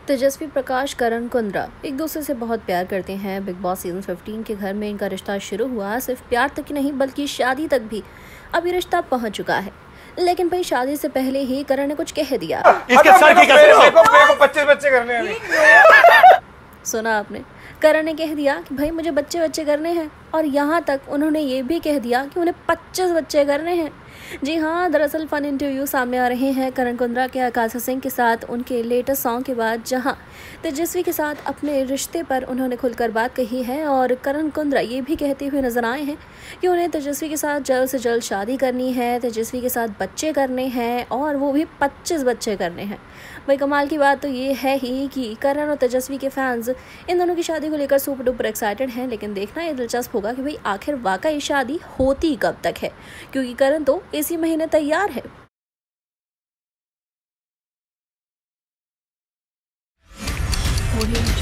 तेजस्वी प्रकाश करण कुंद्रा एक दूसरे से बहुत प्यार करते हैं। बिग बॉस सीजन 15 के घर में इनका रिश्ता शुरू हुआ। सिर्फ प्यार तक ही नहीं बल्कि शादी तक भी अब ये रिश्ता पहुंच चुका है। लेकिन भाई शादी से पहले ही करण ने कुछ कह दिया। इसके सर की कसम को 25 बच्चे करने हैं। सुना आपने? करण ने कह दिया कि भाई मुझे बच्चे करने हैं, और यहाँ तक उन्होंने ये भी कह दिया कि उन्हें 25 बच्चे करने हैं। जी हाँ, दरअसल फन इंटरव्यू सामने आ रहे हैं करण कुंद्रा के आकाशा सिंह के साथ उनके लेटेस्ट सॉन्ग के बाद, जहाँ तेजस्वी के साथ अपने रिश्ते पर उन्होंने खुलकर बात कही है। और करण कुंद्रा ये भी कहते हुए नजर आए हैं कि उन्हें तेजस्वी के साथ जल्द से जल्द शादी करनी है, तेजस्वी के साथ बच्चे करने हैं, और वो भी 25 बच्चे करने हैं। भाई कमाल की बात तो ये है ही कि करण और तेजस्वी के फैंस इन दोनों की शादी को लेकर सुपर डुपर एक्साइटेड हैं। लेकिन देखना ये दिलचस्प होगा कि भाई आखिर वाकई शादी होती कब तक है, क्योंकि करण तो इसी महीने तैयार है।